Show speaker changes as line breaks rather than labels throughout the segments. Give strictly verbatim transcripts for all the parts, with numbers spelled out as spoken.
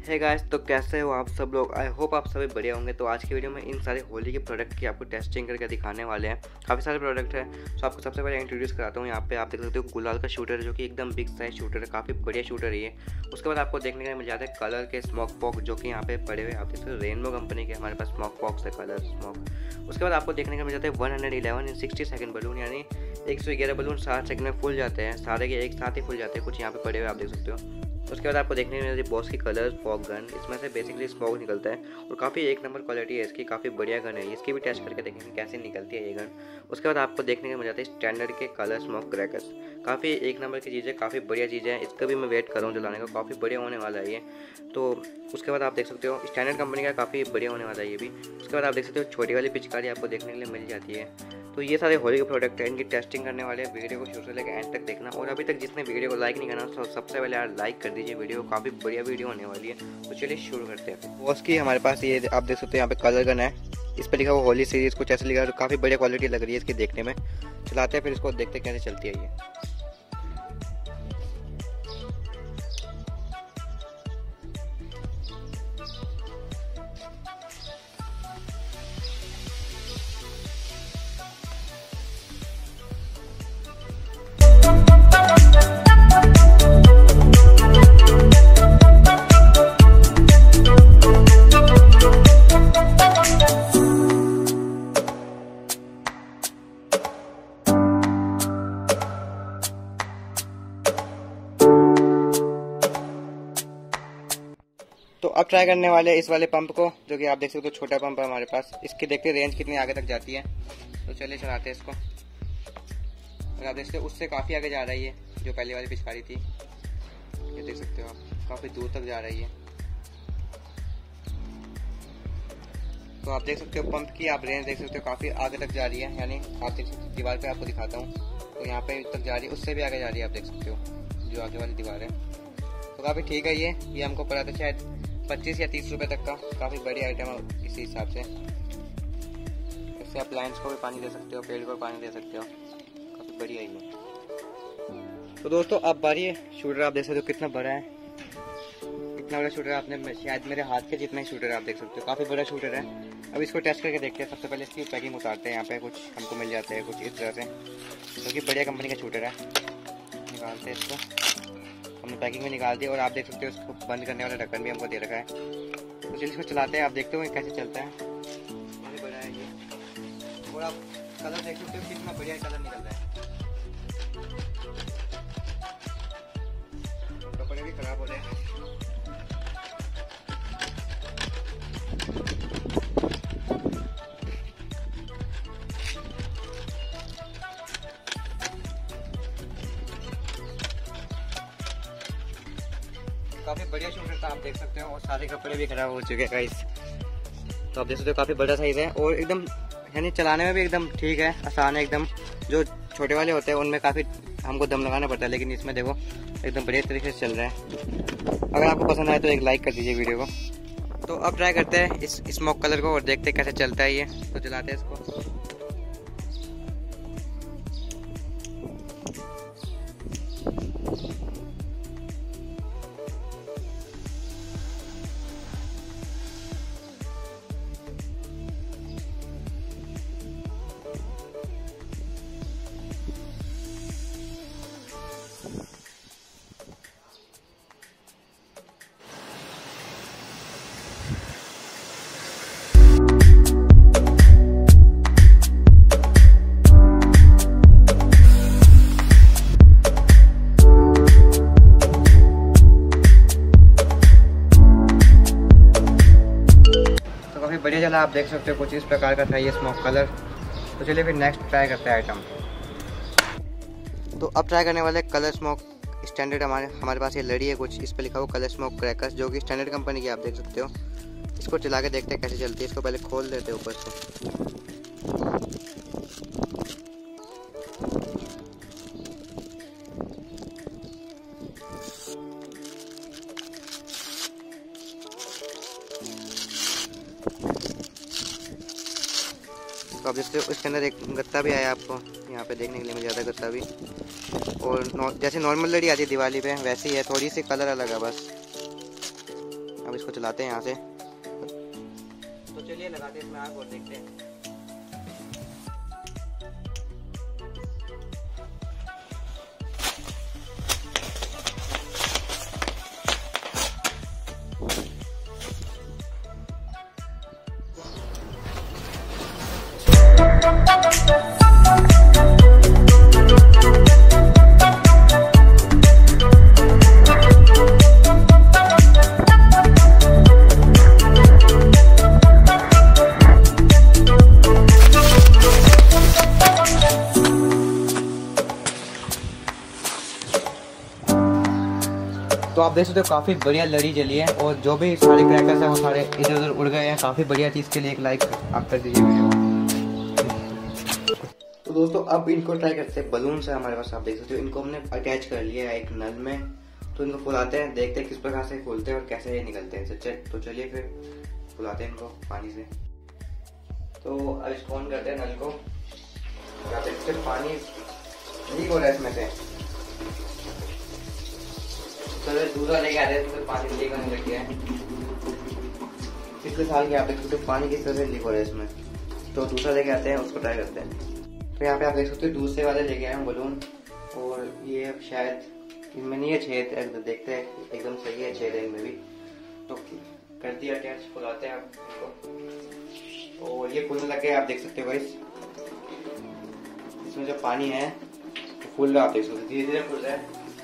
Hey guys, तो कैसे हो आप सब लोग। आई होप आप सभी बढ़िया होंगे। तो आज की वीडियो में इन सारे होली के प्रोडक्ट की आपको टेस्टिंग करके दिखाने वाले हैं। काफ़ी सारे प्रोडक्ट हैं, तो आपको सबसे पहले इंट्रोड्यूस कराता हूँ। यहाँ पे आप देख सकते हो गुलाल का शूटर है, जो कि एकदम बिग साइज शूटर है, काफ़ी बढ़िया शूटर है ये। उसके बाद आपको देखने को मिल जाता है कलर के स्मोक पॉक, जो कि यहाँ पे पड़े हुए आप देख सकते हो। रेनबो कंपनी के हमारे पास स्मोक पॉक्स है, कलर स्मोक। उसके बाद आपको देखने को मिल जाता है one hundred eleven in sixty second balloon, यानी एक सौ ग्यारह बलून साठ सेकंड में फुल जाते हैं। सारे के एक साथ ही फुल जाते हैं, कुछ यहाँ पे पड़े हुए आप देख सकते हो। उसके बाद आपको देखने को मिलती है बॉस की कलर फॉग गन। इसमें से बेसिकली स्मोक निकलता है और काफ़ी एक नंबर क्वालिटी है इसकी, काफ़ी बढ़िया गन है। इसकी भी टेस्ट करके देखेंगे कैसे निकलती है ये गन। उसके बाद आपको देखने को मिल जाता है स्टैंडर्ड के कलर स्मोक क्रैकर्स। काफ़ी एक नंबर की चीज़ है, काफ़ी बढ़िया चीज़ है। इसका भी मैं वेट कर रहा हूँ जलाने का, काफ़ी बढ़िया होने वाला है ये। तो उसके बाद आप देख सकते हो स्टैंडर्ड कंपनी का काफ़ी बढ़िया होने वाला है ये भी। उसके बाद आप देख सकते हो छोटी वाली पिचकारी आपको देखने के लिए मिल जाती है। तो ये सारे होली के प्रोडक्ट हैं, इनकी टेस्टिंग करने वाले वीडियो को शुरू से लेकर एंड तक देखना। और अभी तक जिसने वीडियो को लाइक नहीं करना तो सबसे पहले यार लाइक कर दीजिए, वीडियो काफ़ी बढ़िया वीडियो होने वाली है। तो चलिए शुरू करते हैं। बॉस की हमारे पास ये आप देख सकते हो यहाँ पे कलर गन है, इस पर लिखा हुआ होली सीरीज, कुछ ऐसे लिखा है। काफ़ी बढ़िया क्वालिटी लग रही है इसकी देखने में। चलाते हैं फिर इसको, देखते हैं कैसे चलती है ये। तो अब ट्राई करने वाले इस वाले पंप को, जो कि आप देख सकते हो छोटा पंप है हमारे पास। इसकी देखते हैं रेंज कितनी आगे तक जाती है। तो चलिए चलाते हैं इसको। और आप देख सकते हो उससे काफ़ी आगे जा रही है जो पहले वाली पिचकारी थी। ये देख सकते हो आप, काफ़ी दूर तक जा रही है। तो आप देख सकते हो पंप की आप रेंज देख सकते हो, काफ़ी आगे तक जा रही है। यानी आप देख सकते हो दीवार पे आपको दिखाता हूँ, तो यहाँ पे तक जा रही है, उससे भी आगे जा रही है। आप देख सकते हो जो आगे वाली दीवार है। तो काफ़ी ठीक है ये ये हमको पड़ा था शायद पच्चीस या तीस रुपए तक का। काफ़ी बड़ी आइटम है इसी हिसाब से। इससे आप प्लांट्स को भी पानी दे सकते हो, पेड़ को भी पानी दे सकते हो, काफ़ी बढ़िया है ये। तो दोस्तों अब बारी है शूटर। आप देख सकते हो कितना बड़ा है, इतना बड़ा शूटर आपने शायद मेरे हाथ के जितना ही शूटर है। आप देख सकते हो काफ़ी बड़ा शूटर है। अब इसको टेस्ट करके देखते हैं। सबसे पहले इसकी पैकिंग उतारते हैं। यहाँ पे कुछ हमको मिल जाते हैं कुछ इस तरह से, क्योंकि तो बढ़िया कंपनी का शूटर है। निकालते हैं इसको, हमने पैकिंग में निकाल दी। और आप देख सकते हो इसको बंद करने वाला ढक्कन भी हमको दे रखा है। तो चलिए इसको चलाते हैं। आप देखते हो कैसे चलता है, बहुत बड़ा है ये। और आप कलर देख सकते हो कितना बढ़िया कलर निकल रहा है। कपड़े भी खराब हो रहे हैं। काफ़ी बढ़िया शूटर था, आप देख सकते हो। और सारे कपड़े भी खराब हो चुके हैं गाइस। तो आप देख सकते हो काफ़ी बड़ा साइज़ है और एकदम यानी चलाने में भी एकदम ठीक है, आसान है एकदम। जो छोटे वाले होते हैं उनमें काफ़ी हमको दम लगाना पड़ता है, लेकिन इसमें देखो एकदम बढ़िया तरीके से चल रहा है। अगर आपको पसंद आए तो एक लाइक कर दीजिए वीडियो को। तो अब ट्राई करते हैं इस स्मोक कलर को और देखते हैं कैसे चलता है ये। तो चलाते हैं इसको। बढ़िया चला, आप देख सकते हो कुछ इस प्रकार का था ये स्मोक कलर। तो चलिए फिर नेक्स्ट ट्राई करते हैं आइटम। तो अब ट्राई करने वाले कलर स्मोक स्टैंडर्ड। हमारे हमारे पास ये लड़ी है कुछ, इस पर लिखा हुआ कलर स्मोक क्रैकर्स, जो कि स्टैंडर्ड कंपनी की आप देख सकते हो। इसको चला के देखते हैं कैसे चलती है। इसको पहले खोल देते हैं ऊपर से। तो अब इसके इसके अंदर एक गत्ता भी आया आपको यहाँ पे देखने के लिए मिल जाता है, गत्ता भी। और नौ, जैसे नॉर्मल लड़ी आती है दिवाली पे वैसे ही है, थोड़ी सी कलर अलग है बस। अब इसको चलाते हैं यहाँ से। तो चलिए लगाते हैं इसमें आग और देखते हैं। तो आप देख सकते हो काफ़ी बढ़िया लड़ी जली है और जो भी सारे क्रैकर्स हैं वो सारे इधर उधर उड़ गए हैं। काफ़ी बढ़िया चीज़ के लिए एक लाइक आप कर दीजिए वीडियो। तो दोस्तों अब इनको ट्राई करते हैं। बलून है हमारे पास, आप देख सकते हो इनको हमने अटैच कर लिया है एक नल में। तो इनको फुलाते हैं, देखते हैं किस प्रकार से फूलते हैं और कैसे ये निकलते हैं इनसे। तो चलिए फिर फुलाते हैं इनको पानी से। तो अब इसको ऑन करते हैं नल को। आप देख सकते पानी लीक हो रहा है इसमें से। चलो दूसरा लेके आ रहे हैं तो पानी लीक होने लग गया है। पिछले साल के आप देख सकते हो पानी किस तरह से लीक हो रहा है इसमें। तो दूसरा लेके आते हैं, उसको ट्राई करते हैं। तो यहाँ पे आप देख सकते हो दूसरे वाले लेके आए हैं बलून और ये शायद इनमें नहीं है छेद, देखते हैं एकदम सही है छेद है इनमें भी। तो कर दिया अटैच, फुलाते हैं आप इसको और ये फूलने लगे। आप देख सकते हो गाइस इसमें जो पानी है तो फूल रहा, आप देख सकते हो धीरे धीरे फूल रहा है।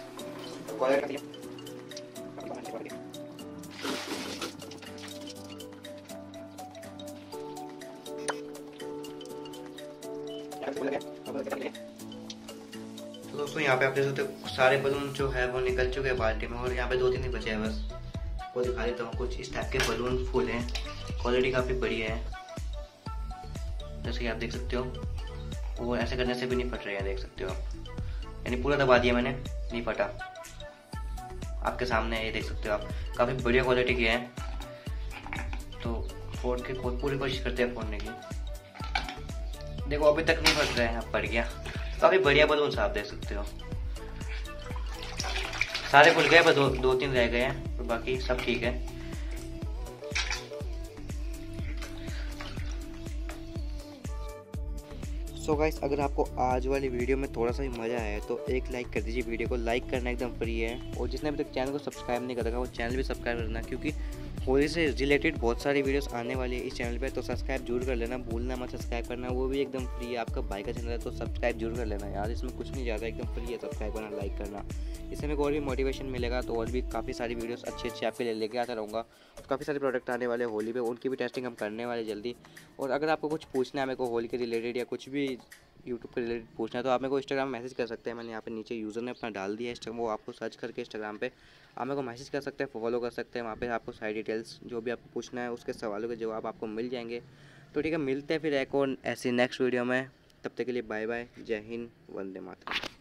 तो दोस्तों यहाँ पे आप देख सकते हो सारे बलून जो है वो निकल चुके हैं बाल्टी में और यहाँ पे दो तीन ही बचे हैं बस। वो दिखा देता हूँ। कुछ इस टाइप के बलून फूल हैं, क्वालिटी काफ़ी बढ़िया है जैसे कि आप देख सकते हो। वो ऐसे करने से भी नहीं फट रहे हैं, देख सकते हो आप। यानी पूरा दबा दिया मैंने, नहीं फटा। आपके सामने ये देख सकते हो आप, काफ़ी बढ़िया क्वालिटी के हैं। तो फोड़ के पूरी कोशिश करते हैं फोड़ने की। देखो अभी तक नहीं फट रहे हैं, अब फट गया। काफ़ी बढ़िया बलून आप देख सकते हो। सारे खुल गए, बस दो, दो तीन रह गए हैं, तो बाकी सब ठीक है। सो so गाइस, अगर आपको आज वाली वीडियो में थोड़ा सा भी मज़ा आया तो एक लाइक कर दीजिए। वीडियो को लाइक करना एकदम फ्री है और जिसने अभी तक चैनल को सब्सक्राइब नहीं कर रखा वो चैनल भी सब्सक्राइब करना, क्योंकि होली से रिलेटेड बहुत सारी वीडियोस आने वाली है इस चैनल पे। तो सब्सक्राइब जरूर कर लेना, भूलना मत सब्सक्राइब करना, वो भी एकदम फ्री है। आपका भाई का चैनल है तो सब्सक्राइब जरूर कर लेना यार, इसमें कुछ नहीं ज़्यादा, एकदम फ्री है। सब्सक्राइब करना, लाइक करना, इससे मेरे को और भी मोटिवेशन मिलेगा। तो और भी काफ़ी सारी वीडियोस अच्छी अच्छी आपके लिए लेके आता रहूँगा। काफ़ी सारे प्रोडक्ट आने वाले होली पे, उनकी भी टेस्टिंग हम करने वाले जल्दी। और अगर आपको कुछ पूछना है मेरे को होली के रिलेटेड या कुछ भी यूट्यूब के रिलेटेड पूछना है तो आप मेरे को इंस्टाग्राम मैसेज कर सकते हैं। मैंने यहाँ पे नीचे यूज़र ने अपना डाल दिया है, वो आपको सर्च करके इंस्टाग्राम पे आप मेरे को मैसेज कर सकते हैं, फॉलो कर सकते हैं। वहाँ पे आपको सारी डिटेल्स जो भी आपको पूछना है उसके सवालों के जवाब आपको मिल जाएंगे। तो ठीक है, मिलते हैं फिर एक और ऐसी नेक्स्ट वीडियो में। तब तक के लिए बाय बाय, जय हिंद, वंदे मातरम।